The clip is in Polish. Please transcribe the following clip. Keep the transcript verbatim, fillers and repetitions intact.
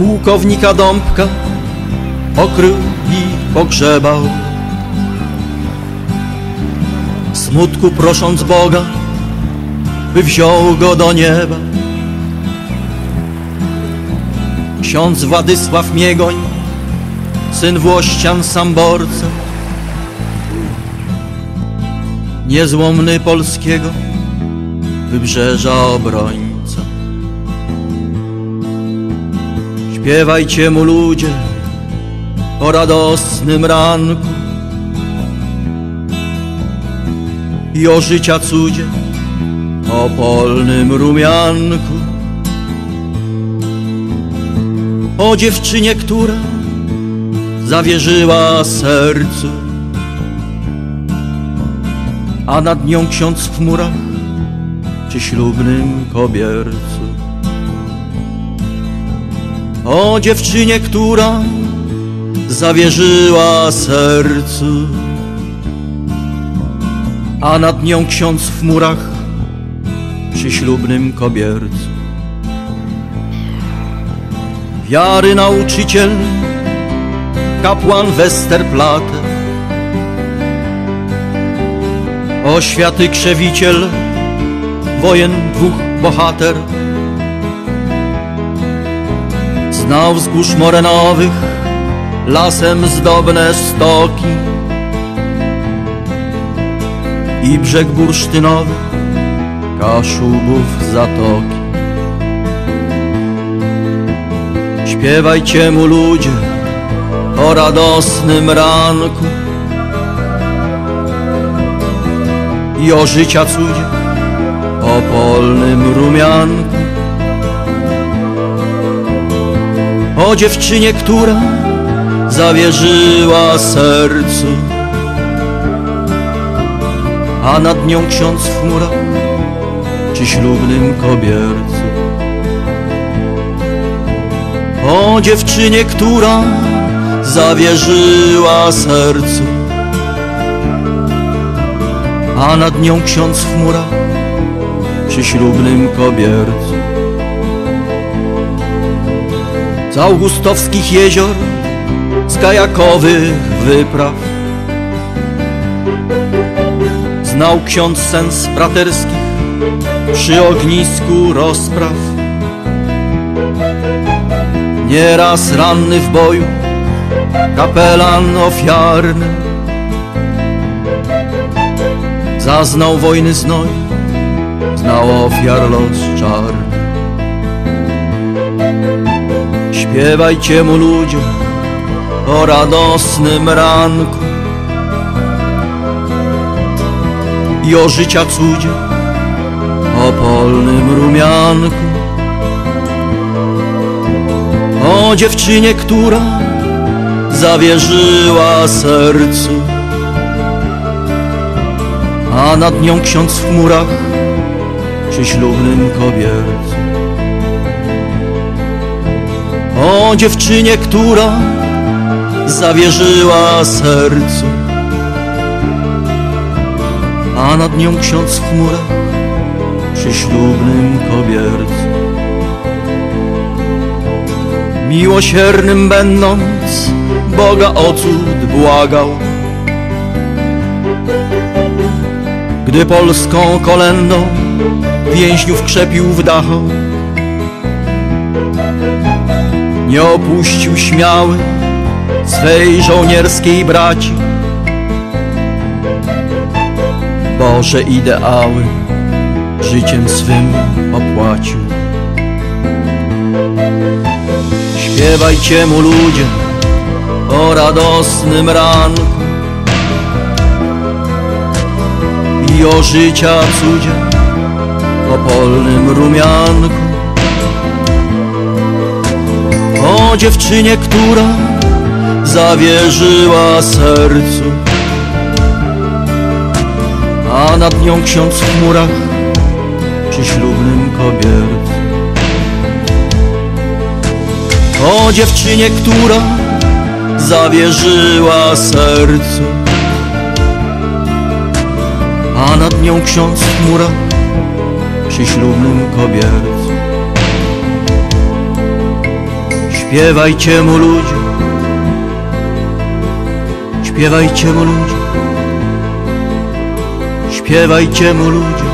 Pułkownika Dąbka okrył i pogrzebał, smutku prosząc Boga, by wziął go do nieba. Ksiądz Władysław Miegoń, syn Włościan Samborca, niezłomny polskiego wybrzeża obrońca. Śpiewajcie mu ludzie o radosnym ranku i o życia cudzie, o polnym rumianku, o dziewczynie, która zawierzyła sercu, a nad nią ksiądz w chmurach przy ślubnym kobiercu. O dziewczynie, która zawierzyła sercu, a nad nią ksiądz w chmurach przy ślubnym kobiercu. Wiary nauczyciel, kapłan Westerplatte, oświaty krzewiciel, wojen dwóch bohater. Znał wzgórz morenowych lasem zdobne stoki i brzeg bursztynowy Kaszubów zatoki. Śpiewajcie mu ludzie o radosnym ranku i o życia cudzie, o polnym rumianku, o dziewczynie, która zawierzyła sercu, a nad nią ksiądz w chmurach przy ślubnym kobiercu. O dziewczynie, która zawierzyła sercu, a nad nią ksiądz w chmurach przy ślubnym kobiercu. Z augustowskich jezior, z kajakowych wypraw znał ksiądz sens braterskich przy ognisku rozpraw. Nieraz ranny w boju, kapelan ofiarny, zaznał wojny znoj, znał ofiar los czarny. Śpiewajcie mu ludzie o radosnym ranku i o życia cudzie, o polnym rumianku, o dziewczynie, która zawierzyła sercu, a nad nią ksiądz w chmurach przy ślubnym kobiercu. O dziewczynie, która zawierzyła sercu, a nad nią ksiądz w chmurach przy ślubnym kobiercu. Miłosiernym będąc, Boga o cud błagał, gdy polską kolędą więźniów krzepił w Dachau. Nie opuścił śmiały swej żołnierskiej braci, Boże ideały życiem swym opłacił. Śpiewajcie mu ludzie o radosnym ranku i o życia cudzie, o polnym rumianku, o dziewczynie, która zawierzyła sercu, a nad nią ksiądz w chmurach przy ślubnym kobiercu. O dziewczynie, która zawierzyła sercu, a nad nią ksiądz w chmurach przy ślubnym kobiercu. Śpiewajcie mu ludzie, śpiewajcie mu ludzie, śpiewajcie mu ludzie.